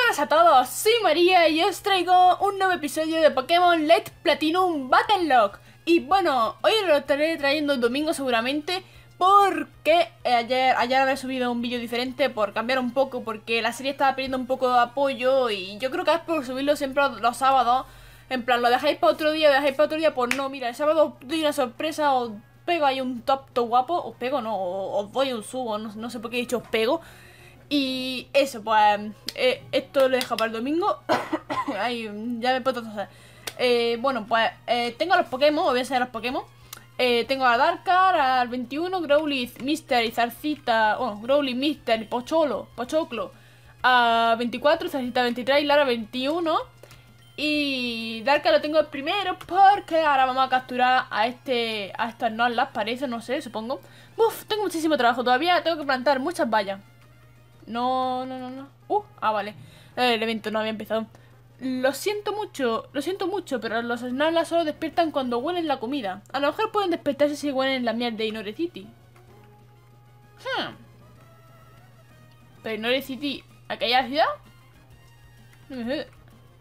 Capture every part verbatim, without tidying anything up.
Buenas a todos, soy María y os traigo un nuevo episodio de Pokémon Let's Platinum Battle. Y bueno, hoy lo estaré trayendo el domingo seguramente, porque ayer, ayer había subido un vídeo diferente por cambiar un poco, porque la serie estaba pidiendo un poco de apoyo y yo creo que es por subirlo siempre los sábados. En plan, lo dejáis para otro día, lo dejáis para otro día, pues no, mira, el sábado os doy una sorpresa, os pego ahí un top to guapo, os pego no, os doy un subo, no, no sé por qué he dicho os pego. Y eso, pues, eh, esto lo dejo para el domingo. Ay, ya me puedo toser. Eh, bueno, pues, eh, tengo a los Pokémon, os voy a enseñar a los Pokémon. Eh, tengo a Darkar, al veintiuno, Growly, Mister y Zarcita. Bueno, Growly, Mister y Pocholo, Pochoclo. A veinticuatro, Zarcita veintitrés y Lara veintiuno. Y Darkar lo tengo el primero porque ahora vamos a capturar a este, a estas Snorlax, parece, no sé, supongo. Uf, tengo muchísimo trabajo todavía, tengo que plantar muchas vallas. No, no, no, no. Uh, ah, vale. El evento no había empezado. Lo siento mucho, lo siento mucho, pero los Snorlax solo despiertan cuando huelen la comida. A lo mejor pueden despertarse si huelen la miel de Inore City. Hmm. Pero Inore City, ¿aquella ciudad? No me sé.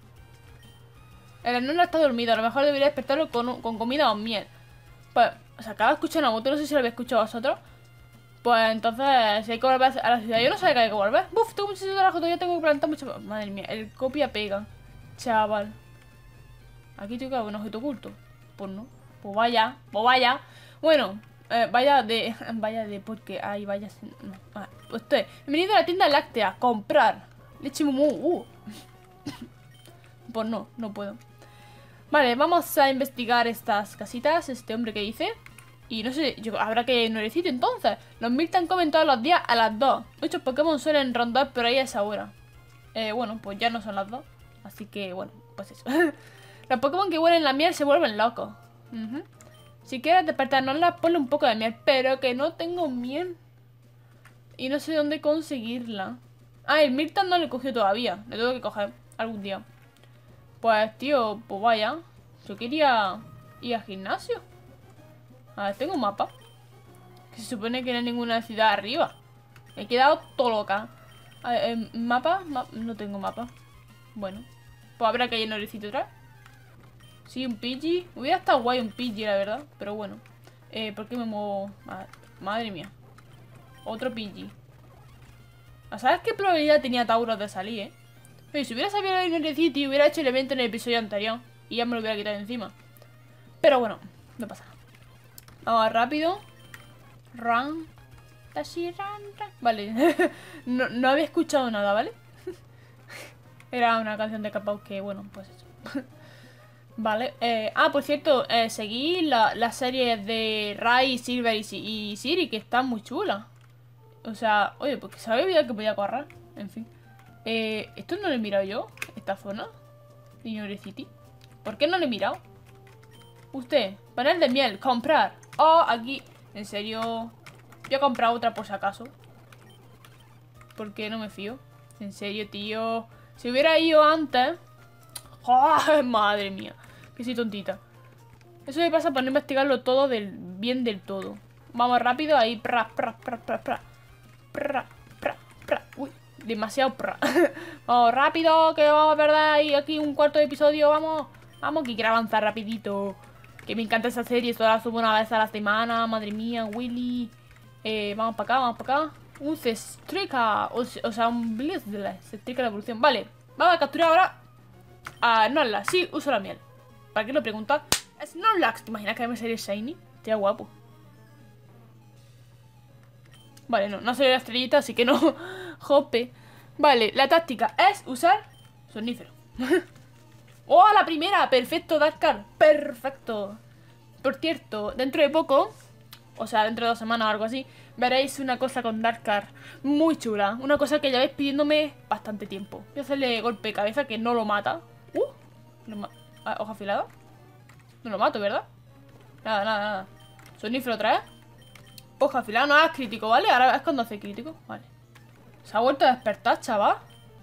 El Snorlax está dormido, a lo mejor debería despertarlo con, con comida o miel. Pues, o sea, acaba de escuchar una moto, no sé si lo habéis escuchado vosotros. Pues entonces, si hay que volver a la ciudad, yo no sabía que hay que volver. Buf, tengo muchísimo trabajo, todavía tengo que plantar mucho. Madre mía, el copia pega. Chaval. Aquí tengo que haber un objeto oculto. Pues no. Pues vaya, pues vaya. Bueno, eh, vaya de. Vaya de porque hay vaya. No. Ah, usted. Bienvenido a la tienda láctea. Comprar. Leche mumu. Uh. Pues no, no puedo. Vale, vamos a investigar estas casitas. Este hombre que dice. Y no sé, yo, habrá que ir a sitio entonces. Los Miltank comen todos los días a las dos. Muchos Pokémon suelen rondar por ahí a esa hora. Eh, bueno, pues ya no son las dos. Así que, bueno, pues eso. Los Pokémon que huelen la miel se vuelven locos. Uh-huh. Si quieres despertarnosla, ponle un poco de miel. Pero que no tengo miel. Y no sé dónde conseguirla. Ah, el Miltank no le cogió todavía. Le tengo que coger algún día. Pues, tío, pues vaya. Yo quería ir al gimnasio. A ver, tengo un mapa. Que se supone que no hay ninguna ciudad arriba. Me he quedado todo loca. A ver, eh, ¿mapa? Ma no tengo mapa. Bueno. Pues habrá que ir en Orecito otra vez. Sí, un Pidgey. Hubiera estado guay un Pidgey, la verdad. Pero bueno. Eh, ¿por qué me muevo? Madre, madre mía. Otro Pidgey. ¿Sabes qué probabilidad tenía Tauros de salir, eh? Oye, si hubiera sabido en Orecito y hubiera hecho el evento en el episodio anterior. Y ya me lo hubiera quitado encima. Pero bueno, no pasa nada. Vamos rápido. Run. Tashi, run, run. Vale. no, no había escuchado nada, ¿vale? Era una canción de K-pop que, bueno, pues eso. Vale. Eh, ah, por cierto, eh, seguí la, la serie de Rai, Silver y, y Siri, que está muy chula. O sea, oye, porque se había olvidado que podía correr. En fin. Eh, ¿Esto no lo he mirado yo? ¿Esta zona? De Inore City. ¿Por qué no lo he mirado? Usted, panel de miel, comprar. Oh, aquí, en serio. Voy a comprar otra por si acaso. Porque no me fío. En serio, tío. Si hubiera ido antes. Oh, madre mía. Que soy tontita. Eso me pasa por no investigarlo todo del bien del todo. Vamos rápido ahí. Pra, pra, pra, pra, pra. Pra, pra, pra. Uy, demasiado pra. Vamos rápido, que vamos a perder ahí aquí un cuarto de episodio. Vamos. Vamos, que quiero avanzar rapidito. Que me encanta esa serie, solo la subo una vez a la semana. Madre mía, Willy. Eh, vamos para acá, vamos para acá. Un Cestrica. O, o sea, un Blizzle. Cestrica de evolución. Vale, vamos a capturar ahora a Snorlax. Sí, uso la miel. ¿Para qué lo preguntas? Snorlax. ¿Te imaginas que me sale Shiny? Estaría guapo. Vale, no, no sale la estrellita, así que no. Jope. Vale, la táctica es usar Sonífero. ¡Oh, la primera! Perfecto, Darkar. Perfecto. Por cierto, dentro de poco, o sea, dentro de dos semanas o algo así, veréis una cosa con Darkar muy chula. Una cosa que lleváis pidiéndome bastante tiempo. Voy a hacerle golpe de cabeza que no lo mata. ¡Uh! No ma ah, ¿hoja afilada? No lo mato, ¿verdad? Nada, nada, nada. Sonífero otra vez. Hoja afilada, no hagas crítico, ¿vale? Ahora es cuando hace crítico. Vale. Se ha vuelto a despertar, chaval.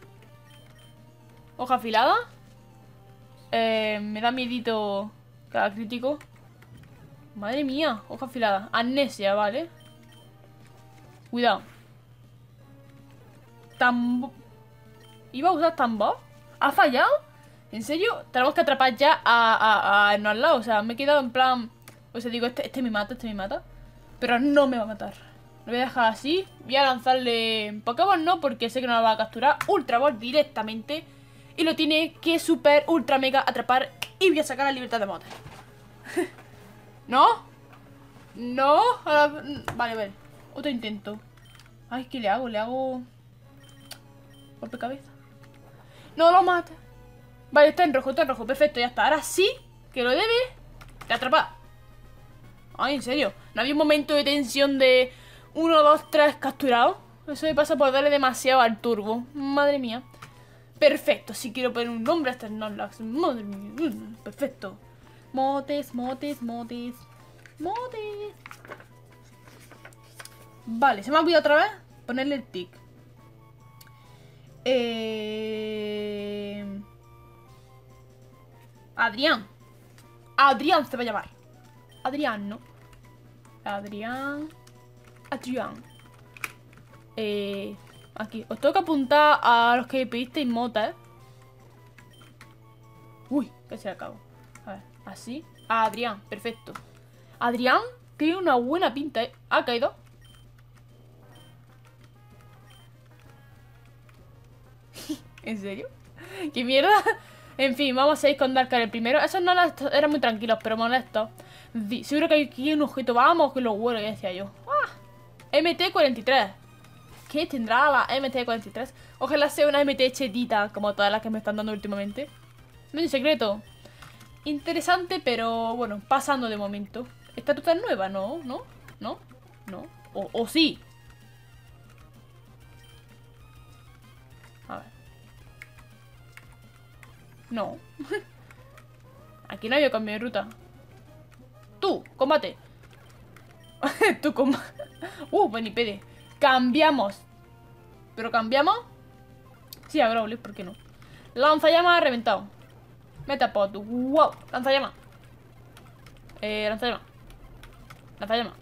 Hoja afilada. Eh, me da miedito cada crítico. Madre mía, hoja afilada. Amnesia, vale. Cuidado. Tambo... Iba a usar tambor. ¿Ha fallado? ¿En serio? Tenemos que atrapar ya a, a, a, a al lado. O sea, me he quedado en plan... O sea, digo, este, este me mata, este me mata. Pero no me va a matar. Lo voy a dejar así. Voy a lanzarle Pokémon, no, porque sé que no la va a capturar. Ultra Ball directamente. Y lo tiene que super, ultra, mega atrapar. Y voy a sacar la libertad de motor. ¿No? No. Ahora... Vale, vale. Otro intento. Ay, ¿qué le hago? Le hago... Golpe cabeza. No lo mata. Vale, está en rojo, está en rojo. Perfecto, ya está. Ahora sí que lo debe de atrapar. Ay, en serio. ¿No había un momento de tensión de uno, dos, tres capturados? Eso me pasa por darle demasiado al turbo. Madre mía. Perfecto. Si quiero poner un nombre a este Snorlax. Madre mía. Perfecto. Motes, motes, motes. Motes. Vale, se me ha olvidado otra vez ponerle el tic. Eh... Adrián. Adrián se va a llamar. Adrián, ¿no? Adrián. Adrián. Eh... Aquí. Os tengo que apuntar a los que pedisteis mota, ¿eh? Uy, que se acabó. A ver, así. Adrián, perfecto. Adrián tiene una buena pinta, ¿eh? Ha caído. ¿En serio? ¿Qué mierda? En fin, vamos a ir con Darkar el primero. Esos no eran muy tranquilos, pero molestos. Seguro que hay aquí un objeto. Vamos, que lo huelo, ya decía yo. ¡Ah! M T cuarenta y tres. ¿Qué tendrá la M T cuarenta y tres? Ojalá sea una M T chetita, como todas las que me están dando últimamente. No hay secreto. Interesante, pero bueno, pasando de momento. ¿Esta tuta es nueva? No, no, no, no. O, o sí. A ver. No. Aquí no había cambio de ruta. Tú, combate. Tú, combate. Uh, Benipede. Cambiamos. ¿Pero cambiamos? Sí, a Growlithe, ¿por qué no? Lanzallamas ha reventado. Metapod. Wow. Lanzallamas. Eh, lanzallamas. Lanzallamas.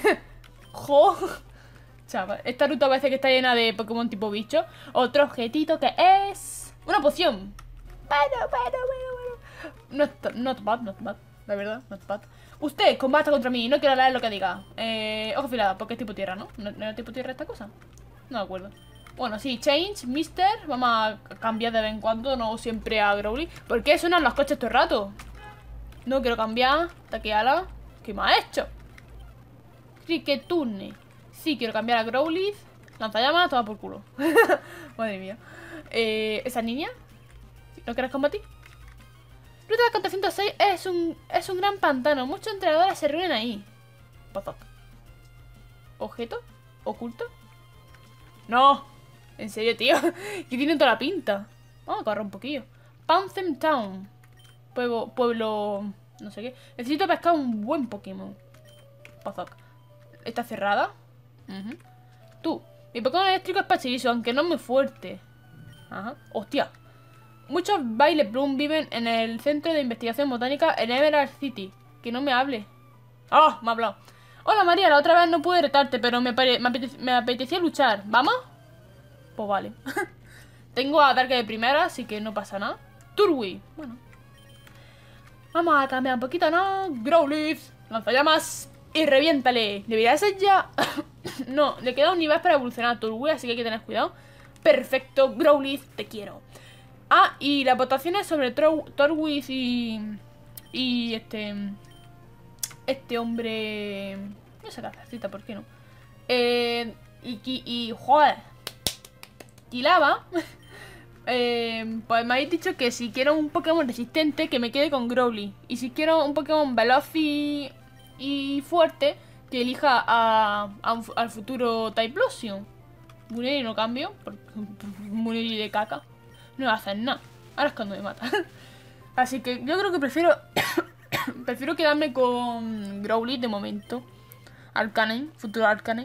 Jo. Chaval. Esta ruta parece que está llena de Pokémon tipo bicho. Otro objetito que es... una poción. Bueno, bueno, bueno, bueno. Not, not bad, not bad. La verdad, not bad. Usted combata contra mí. No quiero leer lo que diga. Eh, ojo afilada, porque es tipo tierra, ¿no? ¿No, ¿No era tipo tierra esta cosa? No me acuerdo. Bueno, sí, change, mister. Vamos a cambiar de vez en cuando, no siempre a Growlithe. ¿Por qué suenan los coches todo el rato? No quiero cambiar. Taqueala. ¿Qué me ha hecho? Cricketune. Sí, quiero cambiar a Growlithe. Lanzallamas, toma por culo. Madre mía. Eh, ¿Esa niña? ¿No quieres combatir? Ruta cuatrocientos seis es un, es un gran pantano. Muchos entrenadores se reúnen ahí. Pozok. ¿Objeto? ¿Oculto? No. En serio, tío. Que tiene toda la pinta. Vamos a correr un poquillo. Pantheon Town. Pueblo, pueblo... no sé qué. Necesito pescar un buen Pokémon. Pozok. ¿Está cerrada? Uh-huh. Tú. Mi Pokémon eléctrico es Pachirisu, aunque no es muy fuerte. Ajá. Hostia. Muchos Baile Bloom viven en el centro de investigación botánica en Emerald City. Que no me hable. ¡Ah! Oh, me ha hablado. Hola María, la otra vez no pude retarte, pero me, me, apetecía, me apetecía luchar. ¿Vamos? Pues vale. Tengo a Dark de primera, así que no pasa nada. Turwi. Bueno. Vamos a cambiar un poquito, ¿no? Growlithe. Lanzallamas. Y reviéntale. Debería ser ya... No, le queda un nivel para evolucionar a Turwi, así que hay que tener cuidado. Perfecto, Growlithe, te quiero. Ah, y las votaciones sobre Turwi y... Y este... Este hombre... No sé qué cita, ¿por qué no? Eh... Y... Y... y joder. Kilava. eh, pues me habéis dicho que si quiero un Pokémon resistente, que me quede con Growlithe. Y si quiero un Pokémon veloz y... y fuerte, que elija a, a un, al futuro Typhlosion. Muneri no cambio, porque Muneri de caca. No va a hacer nada. Ahora es cuando me mata. Así que yo creo que prefiero... prefiero quedarme con Growlithe de momento. Arcanine, futuro Arcanine.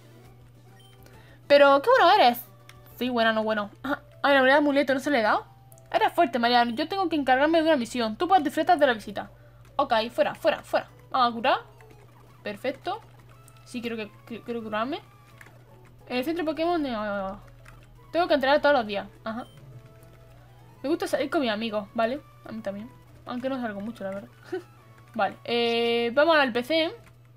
Pero, qué bueno eres. Sí, buena, no bueno. Ah, la verdad, amuleto, ¿no se le he dado? Eres fuerte, Mariano. Yo tengo que encargarme de una misión. Tú puedes disfrutar de la visita. Ok, fuera, fuera, fuera. Vamos a curar. Perfecto. Sí, quiero que quiero curarme. En el centro de Pokémon... No, tengo que entrenar todos los días. Ajá. Me gusta salir con mis amigos, ¿vale? A mí también. Aunque no salgo mucho, la verdad. Vale, eh, vamos al P C.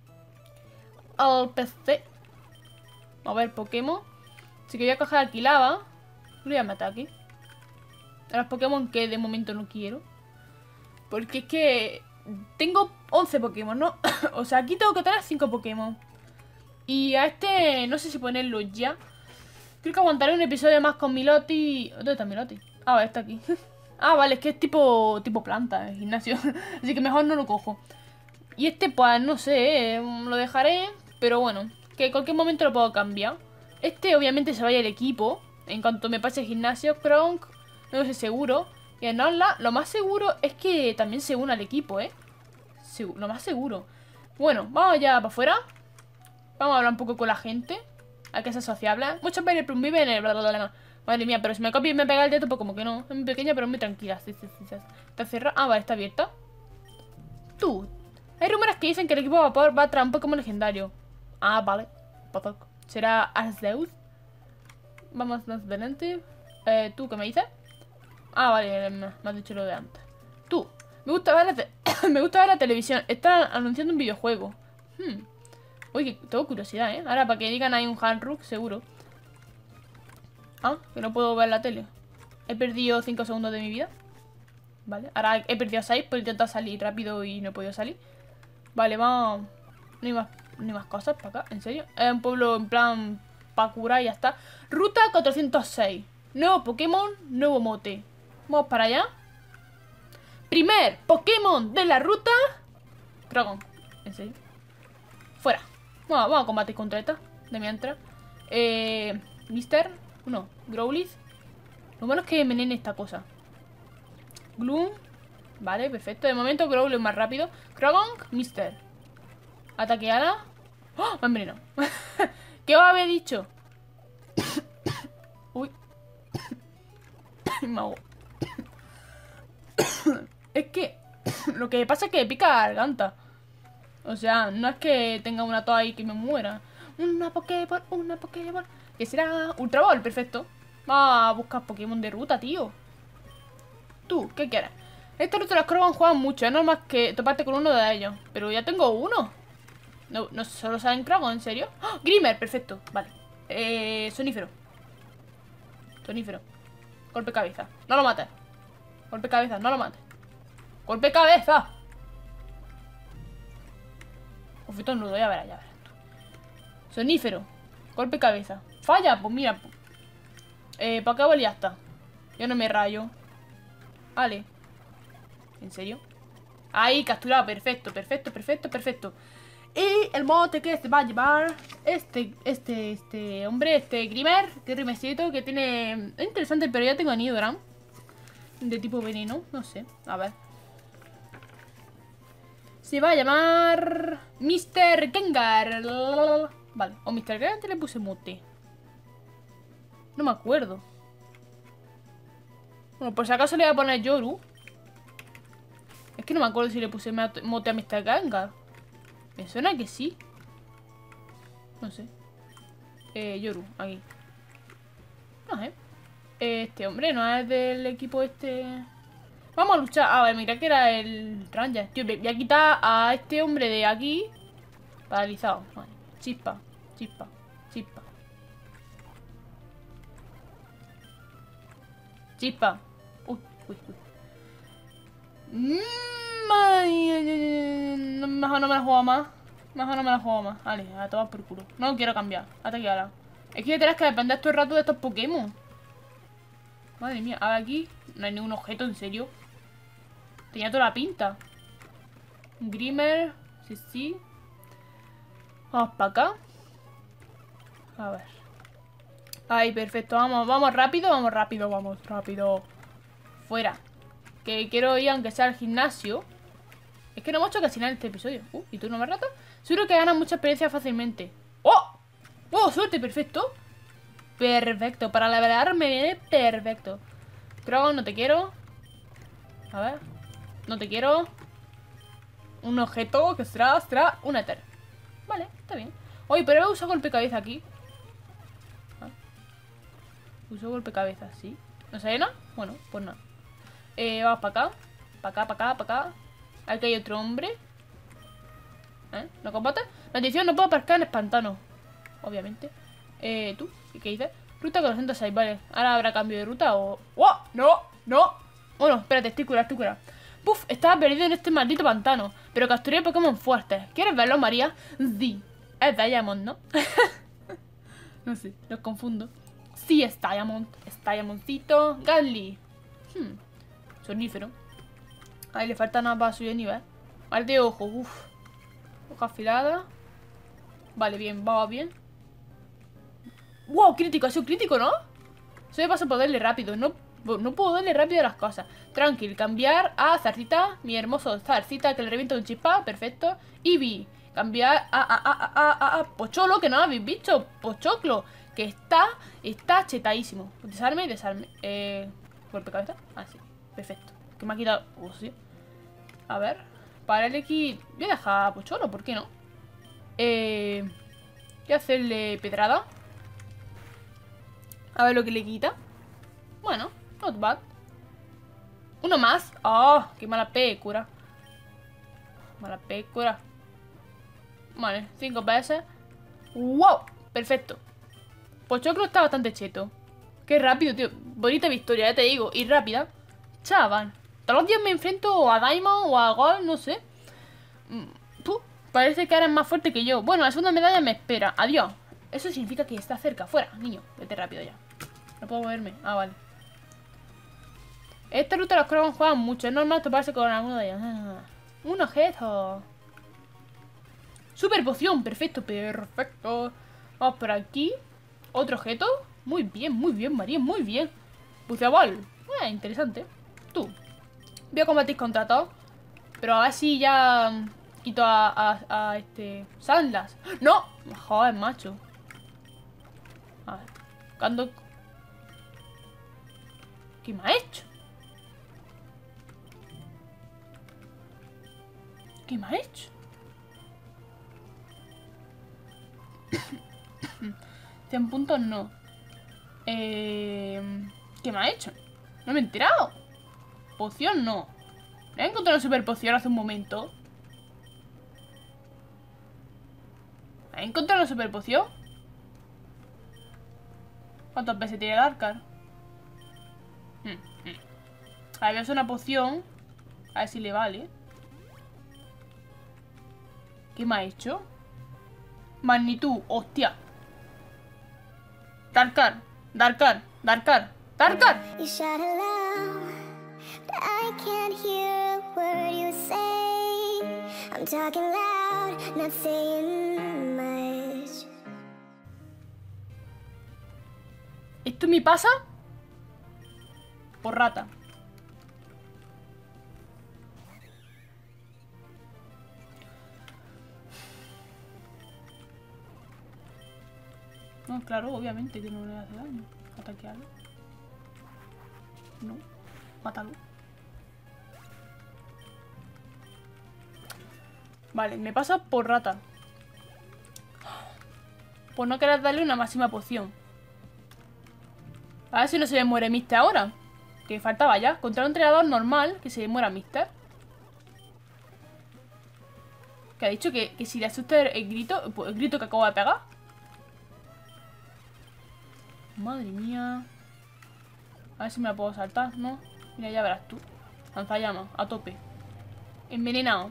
Al P C. A ver, Pokémon. Así que voy a coger aquí lava. Voy a matar aquí. A los Pokémon que de momento no quiero. Porque es que tengo once Pokémon, ¿no? O sea, aquí tengo que tener cinco Pokémon. Y a este no sé si ponerlo ya. Creo que aguantaré un episodio más con Miloti. ¿Dónde está Miloti? Ah, vale, está aquí. Ah, vale, es que es tipo, tipo planta, el gimnasio. Así que mejor no lo cojo. Y este, pues, no sé, eh, lo dejaré. Pero bueno, que en cualquier momento lo puedo cambiar. Este, obviamente, se vaya el equipo. En cuanto me pase el gimnasio, Kronk, no sé seguro. Y en Orla, lo más seguro es que también se una al equipo, ¿eh? Segu- lo más seguro. Bueno, vamos ya para afuera. Vamos a hablar un poco con la gente. Hay que ser sociable. Muchos Vileplume viven en el bla, bla, bla, bla. Madre mía, pero si me copia y me pega el dedo, pues como que no. Es muy pequeña, pero muy tranquila. Sí, sí, sí, sí. Está cerrada. Ah, vale, está abierta. Tú. Hay rumores que dicen que el equipo Vapor va a traer un Pokémon legendario. Ah, vale. Potok. ¿Será Arceus? Vamos más adelante. Eh, ¿tú qué me dices? Ah, vale, me, me has dicho lo de antes. Tú. Me gusta ver la, te me gusta ver la televisión. Están anunciando un videojuego. Hmm. Uy, tengo curiosidad, ¿eh? Ahora, para que digan hay un Handrook, seguro. Ah, que no puedo ver la tele. He perdido cinco segundos de mi vida. Vale, ahora he perdido seis por intentar salir rápido y no he podido salir. Vale, vamos. No hay más, no hay más cosas para acá, en serio. Es un pueblo en plan para curar y ya está. Ruta cuatrocientos seis. Nuevo Pokémon, nuevo mote. Vamos para allá. Primer Pokémon de la ruta. Dragon, en serio. Fuera. Vamos, vamos a combatir contra esta. De mientras. Eh. Mister. No, Growlithe. Lo bueno es que envenene esta cosa. Gloom. Vale, perfecto. De momento Growlithe es más rápido. Krogong, Mister. Ataque ala. ¡Oh! Me ha envenenado. ¿Qué os había dicho? Uy. Me hago. Es que lo que pasa es que pica la garganta. O sea, no es que tenga una tos ahí que me muera. Una Pokéball, una Pokéball. Que será Ultra Ball, perfecto. Vamos a buscar Pokémon de ruta, tío. Tú, ¿qué quieres? Esta ruta las Croban juegan mucho. Es normal que toparte con uno de ellos. Pero ya tengo uno. No, no solo salen Croban, ¿en serio? ¡Oh! Grimer, perfecto, vale. Eh, Sonífero. Sonífero. Golpe cabeza. No lo mates. Golpe cabeza, no lo mates. Golpe cabeza. Ufito nudo, ya verás, ya verás. Sonífero. Golpe cabeza. Falla, pues mira. Eh, Pokéball y ya está. Yo no me rayo. Vale. ¿En serio? Ahí, capturado. Perfecto, perfecto, perfecto, perfecto. Y el mote que se va a llevar este, este, este hombre, este Grimer, que rimecito, que tiene... Es interesante, pero ya tengo a Nidoran. De tipo veneno, no sé. A ver. Se va a llamar... mister Gengar. Vale, o mister Gengar le puse mote. No me acuerdo. Bueno, por si acaso le voy a poner Yoru. Es que no me acuerdo si le puse mote a mister Gengar. Me suena que sí. No sé. Eh, Yoru, aquí. No sé. Este hombre no es del equipo este. Vamos a luchar. A ver, mira que era el Ranger. Tío, voy a quitar a este hombre de aquí. Paralizado. Vale. Chispa, chispa, chispa. Chispa. Uy, uy, uy. Mm, ay, ay, ay, no, mejor no me la juego más. Mejor no me la juego más. Vale, a tomar por culo. No quiero cambiar. Ataque ahora. Es que tienes que depender todo el rato de estos Pokémon. Madre mía. A ver, aquí no hay ningún objeto, en serio. Tenía toda la pinta. Grimer. Sí, sí. Vamos para acá. A ver. Ay, perfecto. Vamos, vamos rápido. Vamos rápido, vamos rápido. Fuera. Que quiero ir aunque sea al gimnasio. Es que no hemos hecho casi nada en este episodio. Uh, ¿y tú no me ratas? Seguro que ganas mucha experiencia fácilmente. ¡Oh! ¡Oh, suerte! Perfecto. Perfecto. Para levelear me viene perfecto. Crogon, no te quiero. A ver. No te quiero. Un objeto que será, será un éter. Vale, está bien. Oye, pero he usado golpe cabeza aquí. Ah. Uso golpe cabeza, sí. ¿No sale nada? Bueno, pues nada. Eh, vamos para acá. Para acá, para acá, para acá. Aquí hay otro hombre. ¿Eh? ¿No combate? Maldición, no puedo aparcar en el pantano. Obviamente. Eh, ¿tú? ¿Qué dices? Ruta con doscientos seis, vale. Ahora habrá cambio de ruta o... ¡Oh! ¡No! ¡No! Bueno, espérate, estoy curado, estoy curado. Puf, estaba perdido en este maldito pantano. Pero capturé Pokémon fuertes. ¿Quieres verlo, María? Sí. Es Diamond, ¿no? No sé, los confundo. Sí, es Diamond. Es Diamondcito. Gatly. Hmm. Sonífero. Ahí le falta nada para subir de nivel. Mal de ojo, uff. Hoja afilada. Vale, bien, va bien. ¡Wow! Crítico, ha sido crítico, ¿no? Eso me pasa por darle rápido. No, no puedo darle rápido a las cosas. Tranquil, cambiar a Zarcita. Mi hermoso Zarcita que le revienta un chispa. Perfecto. Eevee. Cambiar a, a, a, a, a, a Pocholo, que no lo habéis visto. Pochoclo. Que está, está chetadísimo. Desarme y desarme. Eh, golpe cabeza. Ah, sí. Perfecto. Que me ha quitado. Oh, sí. A ver. Para el X. Voy a dejar a Pocholo, ¿por qué no? Eh. Voy a hacerle pedrada. A ver lo que le quita. Bueno, not bad. Uno más. Oh, qué mala pécora. Mala pécora. Vale, cinco veces. ¡Wow! Perfecto. Pochoclo está bastante cheto. Qué rápido, tío. Bonita victoria, ya te digo. Y rápida. Chaval. Todos los días me enfrento a Diamond o a Gold, no sé. Puh, parece que eres más fuerte que yo. Bueno, la segunda medalla me espera. Adiós. Eso significa que está cerca. Fuera, niño. Vete rápido ya. No puedo moverme. Ah, vale. Esta ruta los Crown juegan mucho. Es normal toparse con alguno de ellos. Ah, un objeto. Super poción. Perfecto, perfecto. Vamos por aquí. Otro objeto. Muy bien, muy bien, María. Muy bien. Buceabol. Eh, interesante. Tú. Voy a combatir contra todos. Pero a ver si ya quito a, a, a este... Sandlas. ¡No! Joder, macho. A ver. Cuando... ¿Qué me ha hecho? ¿Qué me ha hecho? cien puntos no. Eh, ¿Qué me ha hecho? No me he enterado. Poción no. ¿Me he encontrado una super poción hace un momento? ¿Me he encontrado una super poción? ¿Cuántas veces tiene el Arcar? Hmm, hmm. A ver, voy a hacer una poción. A ver si le vale. ¿Qué me ha hecho? Magnitud, hostia. Darkar, Darkar, Darkar, Darkar. You shout aloud, but I can't hear a word you say. I'm talking loud, not saying much. ¿Esto me pasa? Por rata. No, claro, obviamente que no le hace daño. Ataquearlo. No, mátalo. Vale, me pasa por rata. Por no querer darle una máxima poción. A ver si no se le muere Mister ahora. Que faltaba ya. Contra un entrenador normal que se le muera Mister. Que ha dicho que, que si le asusta el, el grito, pues el grito que acabo de pegar. Madre mía. A ver si me la puedo saltar, ¿no? Mira, ya verás tú. Lanzallamas, a tope. Envenenado.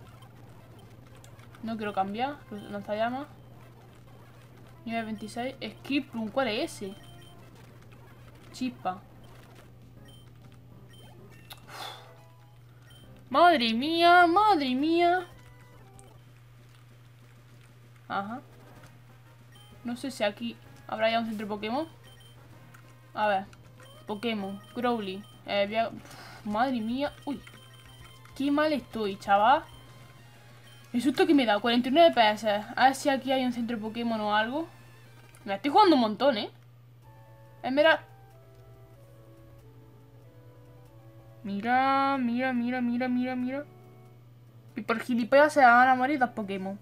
No quiero cambiar. Lanzallamas. Nivel veintiséis. Skip Plum, ¿cuál es ese? Chispa. Madre mía, madre mía. Ajá. No sé si aquí habrá ya un centro Pokémon. A ver. Pokémon. Crowley. Eh, voy a... Uf, madre mía. Uy. Qué mal estoy, chaval. El susto que me da. cuarenta y nueve P S. A ver si aquí hay un centro Pokémon o algo. Me estoy jugando un montón, ¿eh? Eh, mira. Mira, mira, mira, mira, mira, mira. Y por gilipollas se van a morir dos Pokémon.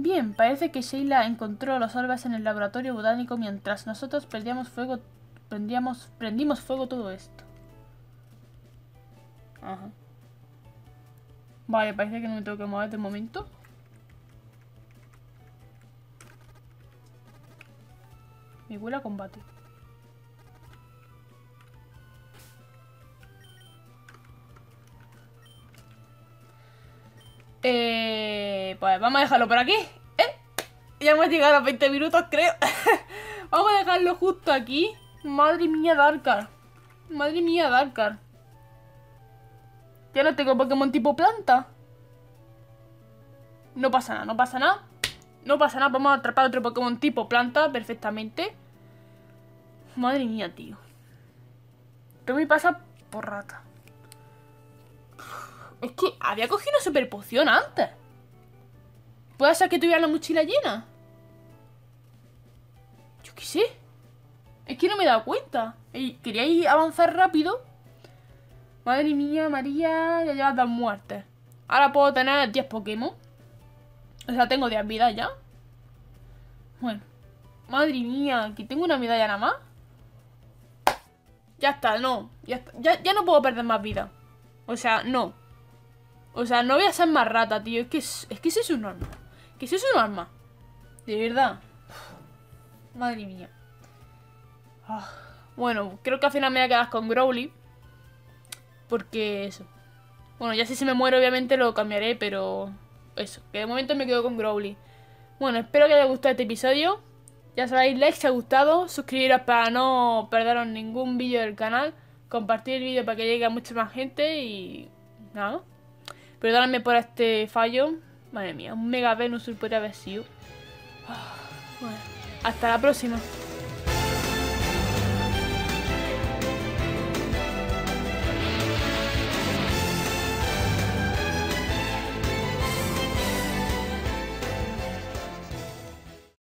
Bien, parece que Sheila encontró los orbes en el laboratorio botánico mientras nosotros prendíamos fuego, prendíamos, prendimos fuego todo esto. Ajá. Vale, parece que no me tengo que mover de momento. Me huele a combate. Eh, pues vamos a dejarlo por aquí, ¿eh? Ya hemos llegado a los veinte minutos, creo. Vamos a dejarlo justo aquí. Madre mía, Darkar. Madre mía, Darkar. Ya no tengo Pokémon tipo planta. No pasa nada, no pasa nada. No pasa nada, vamos a atrapar otro Pokémon tipo planta perfectamente. Madre mía, tío. Esto me pasa por rata. Es que había cogido una super poción antes. ¿Puede ser que tuviera la mochila llena? Yo qué sé. Es que no me he dado cuenta. Quería ir a avanzar rápido. Madre mía, María. Ya llevas dos muertes. Ahora puedo tener diez Pokémon. O sea, tengo diez vidas ya. Bueno. Madre mía, que tengo una medalla nada más. Ya está, no. Ya, está. ya, ya no puedo perder más vida. O sea, no. O sea, no voy a ser más rata, tío. Es que es, es que eso es un arma. Que eso es un arma. De verdad. Uf, madre mía. Ah, bueno, creo que al final me voy a quedar con Growly. Porque eso. Bueno, ya si se me muere obviamente lo cambiaré, pero... Eso, que de momento me quedo con Growly. Bueno, espero que haya gustado este episodio. Ya sabéis, like si os ha gustado. Suscribiros para no perderos ningún vídeo del canal. Compartir el vídeo para que llegue a mucha más gente y... Nada. Perdóname por este fallo. Madre mía, un Mega Venusaur podría haber sido. Bueno, hasta la próxima.